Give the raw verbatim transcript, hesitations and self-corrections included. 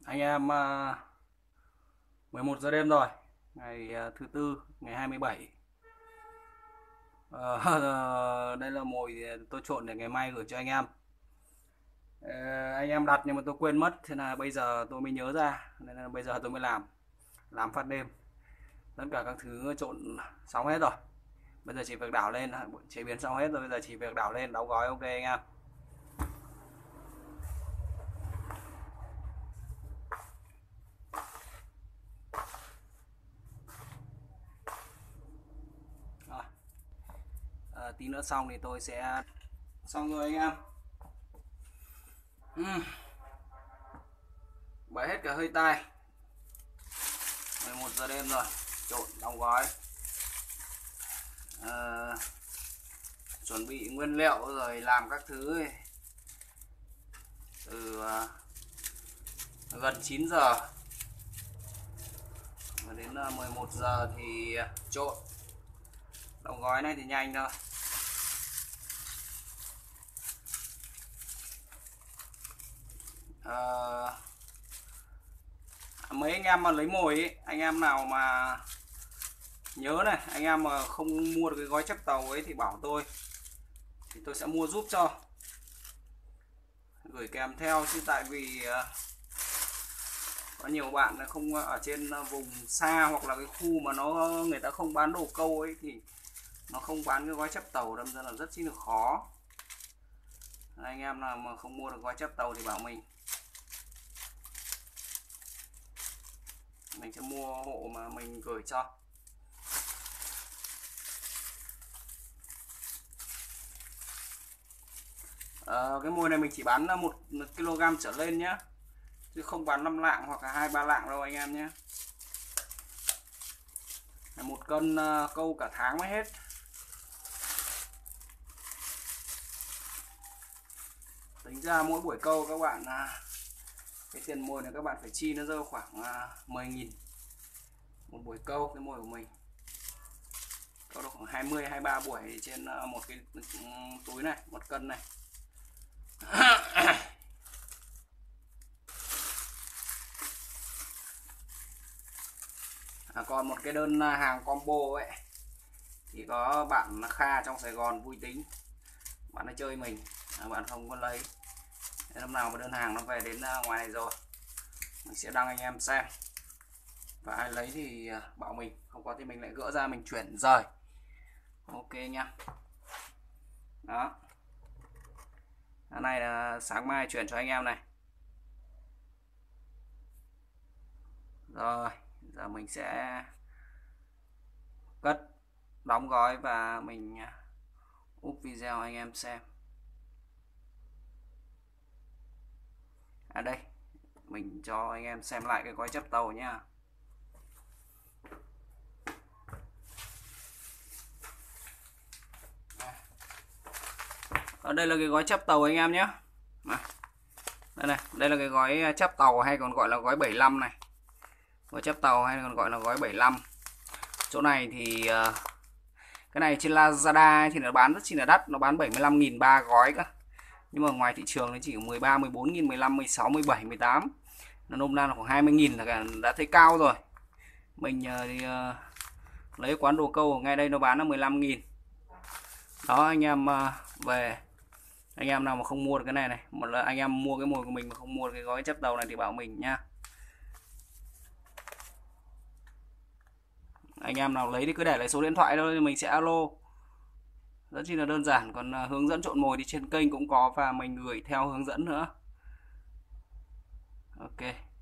Anh em à, mười một giờ đêm rồi, ngày à, thứ tư, ngày hai mươi bảy. Ờ, đây là mồi tôi trộn để ngày mai gửi cho anh em. Ờ, anh em đặt nhưng mà tôi quên mất, thế là bây giờ tôi mới nhớ ra, nên là bây giờ tôi mới làm, làm phát đêm. Tất cả các thứ trộn xong hết rồi. Bây giờ chỉ việc đảo lên, chế biến xong hết rồi, bây giờ chỉ việc đảo lên, đóng gói. Ok anh em. Rồi. À, tí nữa xong thì tôi sẽ xong rồi anh em. Uhm. Bày hết cả hơi tai. mười một giờ đêm rồi, trộn đóng gói. À, chuẩn bị nguyên liệu rồi làm các thứ ấy. Từ uh, gần chín giờ và đến uh, mười một giờ thì uh, trộn. Đóng gói này thì nhanh thôi. Uh, mấy anh em mà lấy mồi ấy, anh em nào mà nhớ này, anh em mà không mua được cái gói chép tàu ấy thì bảo tôi, thì tôi sẽ mua giúp cho, gửi kèm theo. Chứ tại vì uh, có nhiều bạn không ở trên vùng xa hoặc là cái khu mà nó người ta không bán đồ câu ấy thì nó không bán cái gói chép tàu, đâm ra là rất chi là khó. Anh em nào mà không mua được gói chép tàu thì bảo mình, mình sẽ mua hộ mà mình gửi cho. À, cái mồi này mình chỉ bán một kg trở lên nhé, chứ không bán năm lạng hoặc là hai ba lạng đâu anh em nhé. Một cân câu cả tháng mới hết. Tính ra mỗi buổi câu các bạn, cái tiền mồi này các bạn phải chi nó rơi khoảng mười nghìn một buổi câu. Cái mồi của mình câu được khoảng hai mươi hai mươi ba buổi trên một cái túi này, một cân này. À, còn một cái đơn hàng combo ấy thì có bạn Kha trong Sài Gòn vui tính, bạn ấy chơi mình, à, bạn không có lấy. Thế hôm nào mà đơn hàng nó về đến ngoài này rồi mình sẽ đăng anh em xem, và ai lấy thì bảo mình, không có thì mình lại gỡ ra mình chuyển rời. Ok nha. Đó, cái này là sáng mai chuyển cho anh em này. Rồi giờ mình sẽ cất, đóng gói và mình úp video anh em xem. À đây, mình cho anh em xem lại cái gói chép tàu nhá. Ở đây là cái gói chép tàu anh em nhé. Đây này, đây là cái gói chép tàu hay còn gọi là gói bảy mươi lăm này. Gói chép tàu hay còn gọi là gói bảy mươi lăm. Chỗ này thì uh, cái này trên Lazada thì nó bán rất chi là đắt, nó bán bảy mươi lăm nghìn ba gói cơ. Nhưng mà ngoài thị trường nó chỉ mười ba, mười bốn nghìn, mười lăm, mười sáu, mười bảy, mười tám. Nó nôm na là khoảng hai mươi nghìn là đã thấy cao rồi. Mình uh, thì, uh, lấy quán đồ câu ngay đây nó bán là mười lăm nghìn. Đó anh em uh, về, anh em nào mà không mua được cái này này, một là anh em mua cái mồi của mình mà không mua được cái gói chép tàu này thì bảo mình nha. Anh em nào lấy thì cứ để lại số điện thoại thôi, mình sẽ alo. Rất chi là đơn giản. Còn uh, hướng dẫn trộn mồi thì trên kênh cũng có, và mình gửi theo hướng dẫn nữa. Ok.